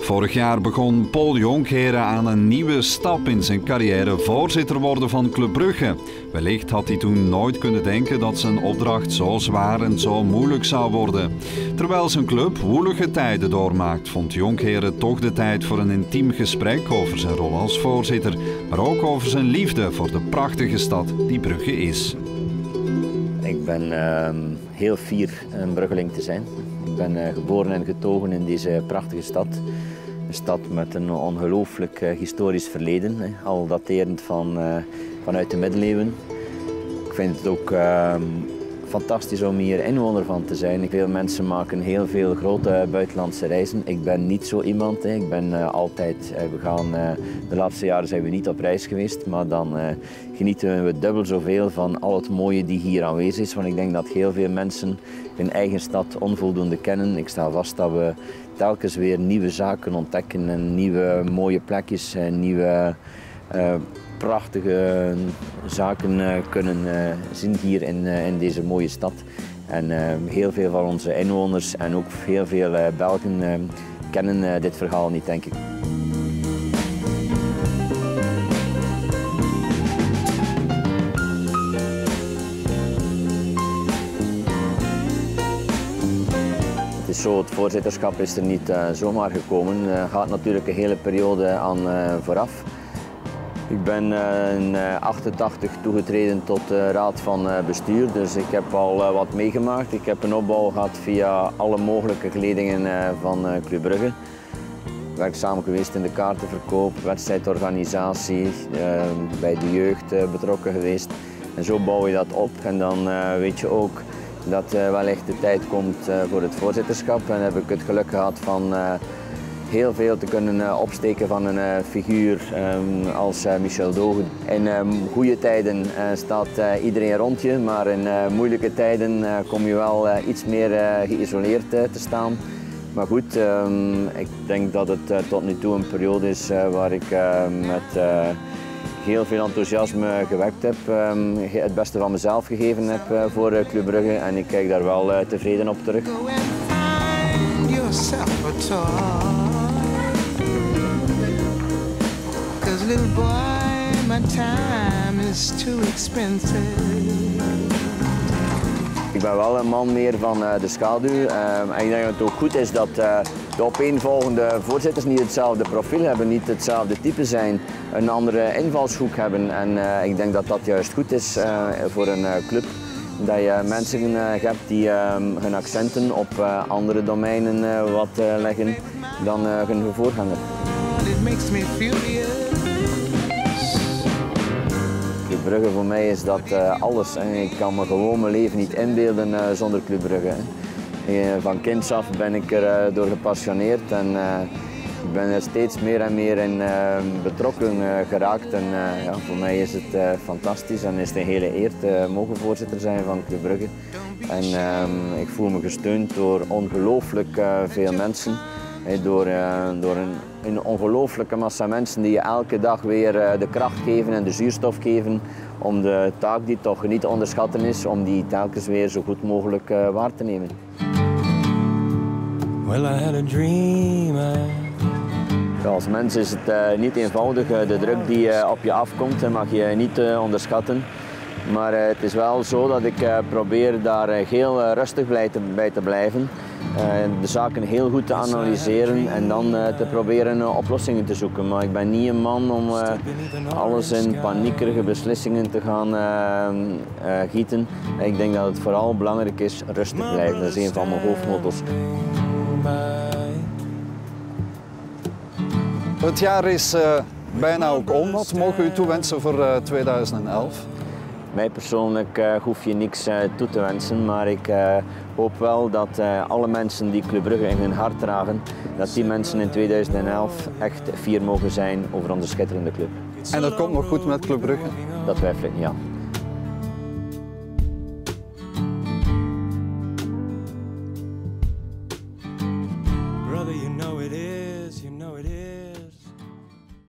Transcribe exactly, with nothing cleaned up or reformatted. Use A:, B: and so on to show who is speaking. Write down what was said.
A: Vorig jaar begon Paul Jonckeren aan een nieuwe stap in zijn carrière, voorzitter worden van Club Brugge. Wellicht had hij toen nooit kunnen denken dat zijn opdracht zo zwaar en zo moeilijk zou worden. Terwijl zijn club woelige tijden doormaakt, vond Jonckeren toch de tijd voor een intiem gesprek over zijn rol als voorzitter, maar ook over zijn liefde voor de prachtige stad die Brugge is.
B: Ik ben uh, heel fier een Bruggeling te zijn. Ik ben uh, geboren en getogen in deze prachtige stad. Een stad met een ongelooflijk uh, historisch verleden, hè. Al daterend van, uh, vanuit de middeleeuwen. Ik vind het ook uh, fantastisch om hier inwoner van te zijn. Veel mensen maken heel veel grote buitenlandse reizen. Ik ben niet zo iemand. Hè. Ik ben uh, altijd, uh, we gaan, uh, de laatste jaren zijn we niet op reis geweest, maar dan uh, genieten we dubbel zoveel van al het mooie die hier aanwezig is. Want ik denk dat heel veel mensen hun eigen stad onvoldoende kennen. Ik sta vast dat we telkens weer nieuwe zaken ontdekken en nieuwe mooie plekjes, nieuwe uh, prachtige zaken uh, kunnen uh, zien hier in, uh, in deze mooie stad. En uh, heel veel van onze inwoners en ook heel veel uh, Belgen uh, kennen uh, dit verhaal niet, denk ik. Het is zo, het voorzitterschap is er niet uh, zomaar gekomen. Er uh, gaat natuurlijk een hele periode aan uh, vooraf. Ik ben uh, in achtentachtig toegetreden tot de raad van uh, bestuur, dus ik heb al uh, wat meegemaakt. Ik heb een opbouw gehad via alle mogelijke geledingen uh, van uh, Club Brugge. Werkzaam geweest in de kaartenverkoop, wedstrijdorganisatie, uh, bij de jeugd uh, betrokken geweest. En zo bouw je dat op en dan uh, weet je ook dat uh, wellicht de tijd komt uh, voor het voorzitterschap. En heb ik het geluk gehad van uh, heel veel te kunnen uh, opsteken van een uh, figuur um, als uh, Michel Dogen. In um, goede tijden uh, staat uh, iedereen rond je, maar in uh, moeilijke tijden uh, kom je wel uh, iets meer uh, geïsoleerd uh, te staan. Maar goed, um, ik denk dat het uh, tot nu toe een periode is uh, waar ik uh, met uh, heel veel enthousiasme gewekt heb, um, het beste van mezelf gegeven heb uh, voor uh, Club Brugge en ik kijk daar wel uh, tevreden op terug. Ik ben wel een man meer van uh, de schaduw uh, en ik denk dat het ook goed is dat uh, de opeenvolgende voorzitters niet hetzelfde profiel hebben, niet hetzelfde type zijn, een andere invalshoek hebben en uh, ik denk dat dat juist goed is uh, voor een uh, club. Dat je mensen uh, hebt die uh, hun accenten op uh, andere domeinen uh, wat uh, leggen dan uh, hun voorganger. Club Brugge voor mij is dat uh, alles. Hè. Ik kan me gewoon mijn leven niet inbeelden uh, zonder Club Brugge. Hè. Uh, van kinds af ben ik er uh, door gepassioneerd en uh, ik ben er steeds meer en meer in uh, betrokken uh, geraakt. En uh, ja, voor mij is het uh, fantastisch en is het een hele eer te mogen voorzitter zijn van Club Brugge. En uh, ik voel me gesteund door ongelooflijk uh, veel mensen. He, door uh, door een, een ongelooflijke massa mensen die je elke dag weer uh, de kracht geven en de zuurstof geven om de taak die toch niet te onderschatten is, om die telkens weer zo goed mogelijk uh, waar te nemen. Well, I had a dream. Ja, als mens is het uh, niet eenvoudig. De druk die uh, op je afkomt mag je niet uh, onderschatten. Maar uh, het is wel zo dat ik uh, probeer daar uh, heel uh, rustig bij te, bij te blijven. Uh, de zaken heel goed te analyseren en dan uh, te proberen uh, oplossingen te zoeken. Maar ik ben niet een man om uh, alles in paniekerige beslissingen te gaan uh, uh, gieten. Ik denk dat het vooral belangrijk is rustig blijven. Dat is een van mijn hoofdmotto's.
A: Het jaar is uh, bijna ook om. Wat mogen u toewensen voor uh, tweeduizend elf?
B: Mij persoonlijk uh, hoef je niks uh, toe te wensen, maar ik uh, hoop wel dat uh, alle mensen die Club Brugge in hun hart dragen, dat die mensen in tweeduizend elf echt fier mogen zijn over onze schitterende club.
A: En dat komt nog goed met Club Brugge?
B: Dat twijfel ik niet aan.